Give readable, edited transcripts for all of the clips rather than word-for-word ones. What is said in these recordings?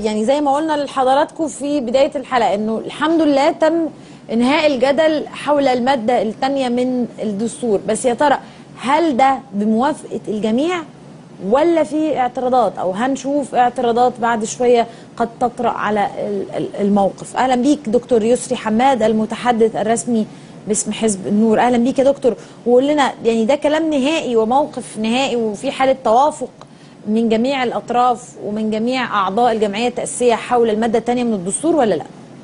يعني زي ما قلنا لحضراتكم في بداية الحلقة انه الحمد لله تم انهاء الجدل حول المادة الثانية من الدستور، بس يا ترى هل ده بموافقة الجميع ولا في اعتراضات او هنشوف اعتراضات بعد شوية قد تطرأ على الموقف؟ اهلا بيك دكتور يسري حماد المتحدث الرسمي باسم حزب النور. اهلا بيك يا دكتور، وقول لنا يعني ده كلام نهائي وموقف نهائي وفي حالة توافق من جميع الأطراف ومن جميع أعضاء الجمعية التأسيسية حول المادة الثانية من الدستور ولا لا؟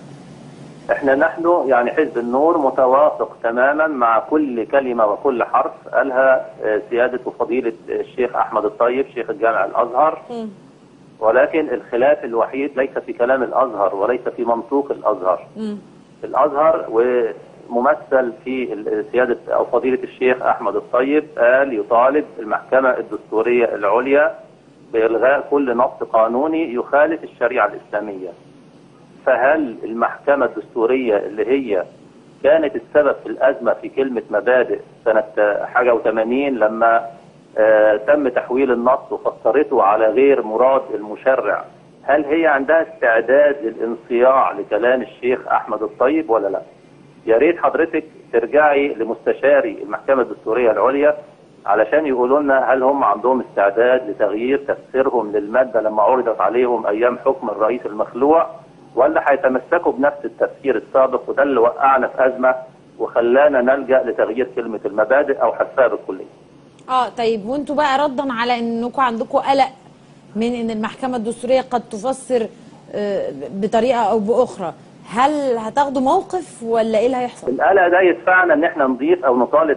نحن يعني حزب النور متوافق تماما مع كل كلمة وكل حرف قالها سيادة وفضيلة الشيخ أحمد الطيب شيخ الجامع الأزهر. ولكن الخلاف الوحيد ليس في كلام الأزهر وليس في منطوق الأزهر. الأزهر وممثل في سيادة أو فضيلة الشيخ أحمد الطيب قال يطالب المحكمة الدستورية العليا بإلغاء كل نص قانوني يخالف الشريعة الإسلامية. فهل المحكمة الدستورية اللي هي كانت السبب في الأزمة في كلمة مبادئ سنة حاجة و80 لما تم تحويل النص وفسرته على غير مراد المشرع، هل هي عندها استعداد للانصياع لكلام الشيخ أحمد الطيب ولا لا؟ يا ريت حضرتك ترجعي لمستشاري المحكمة الدستورية العليا علشان يقولوا لنا هل هم عندهم استعداد لتغيير تفسيرهم للمادة لما عرضت عليهم أيام حكم الرئيس المخلوع، ولا هيتمسكوا بنفس التفسير السابق وده اللي وقعنا في أزمة وخلانا نلجأ لتغيير كلمة المبادئ أو حذفها بالكلية. طيب وانتوا بقى ردا على انكم عندكم قلق من ان المحكمة الدستورية قد تفسر بطريقة او باخرى، هل هتاخدوا موقف ولا ايه اللي هيحصل؟ القلق ده يدفعنا ان احنا نضيف او نطالب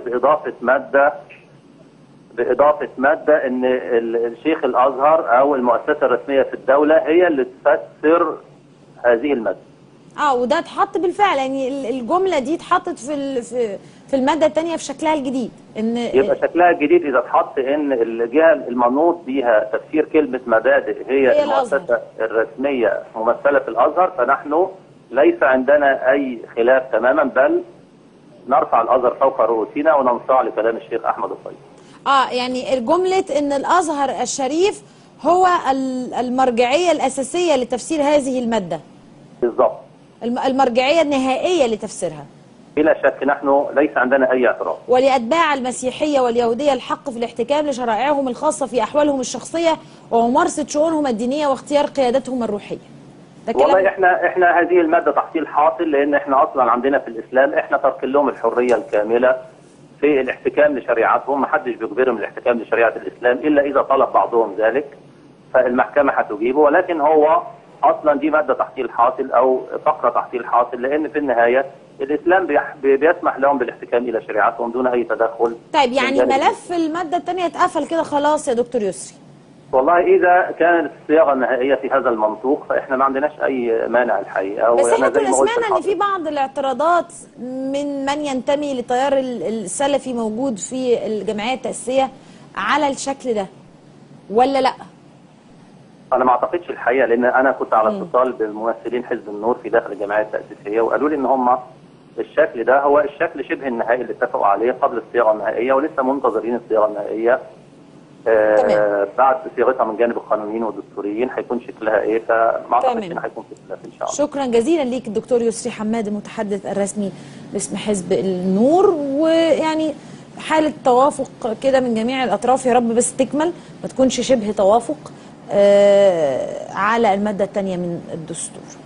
بإضافة مادة ان الشيخ الازهر او المؤسسة الرسمية في الدولة هي اللي تفسر هذه المادة. وده اتحط بالفعل، يعني الجملة دي اتحطت في المادة الثانية في شكلها الجديد، ان يبقى شكلها الجديد اذا اتحط ان الجهة المنوط بيها تفسير كلمة مبادئ هي المؤسسة الرسمية ممثلة في الازهر، فنحن ليس عندنا اي خلاف تماما، بل نرفع الازهر فوق رؤوسنا وننصاع لكلام الشيخ احمد الطيب. يعني جملة ان الازهر الشريف هو المرجعية الاساسية لتفسير هذه المادة. بالضبط. المرجعية النهائية لتفسيرها. بلا شك نحن ليس عندنا اي اعتراض. ولأتباع المسيحية واليهودية الحق في الاحتكام لشرائعهم الخاصة في احوالهم الشخصية وممارسة شؤونهم الدينية واختيار قيادتهم الروحية. والله احنا هذه المادة تحصيل حاصل، لان احنا اصلا عندنا في الاسلام احنا ترك لهم الحرية الكاملة في الاحتكام لشريعتهم، ما حدش بيجبرهم الاحتكام لشريعة الاسلام الا اذا طلب بعضهم ذلك فالمحكمة هتجيبه، ولكن هو اصلا دي مادة تحصيل حاصل او فقرة تحصيل حاصل، لان في النهاية الاسلام بيسمح لهم بالاحتكام الى شريعتهم دون اي تدخل. طيب يعني ملف المادة الثانية اتقفل كده خلاص يا دكتور يسري؟ والله إذا كانت الصياغة النهائية في هذا المنطوق فإحنا ما عندناش أي مانع الحقيقة. بس إحنا كنا سمعنا إن في بعض الاعتراضات من ينتمي للتيار السلفي موجود في الجمعية التأسيسية على الشكل ده ولا لأ؟ أنا ما أعتقدش الحقيقة، لأن أنا كنت على اتصال بممثلين حزب النور في داخل الجمعية التأسيسية وقالوا لي إن هم الشكل ده هو الشكل شبه النهائي اللي اتفقوا عليه قبل الصياغة النهائية، ولسه منتظرين الصياغة النهائية. بعد صياغتها من جانب القانونيين والدستوريين هيكون شكلها ايه، فما اعتقدش ان هيكون في خلاف ان شاء الله. شكرا جزيلا ليك الدكتور يسري حماد المتحدث الرسمي باسم حزب النور، ويعني حاله توافق كده من جميع الاطراف، يا رب بس تكمل ما تكونش شبه توافق على الماده الثانيه من الدستور.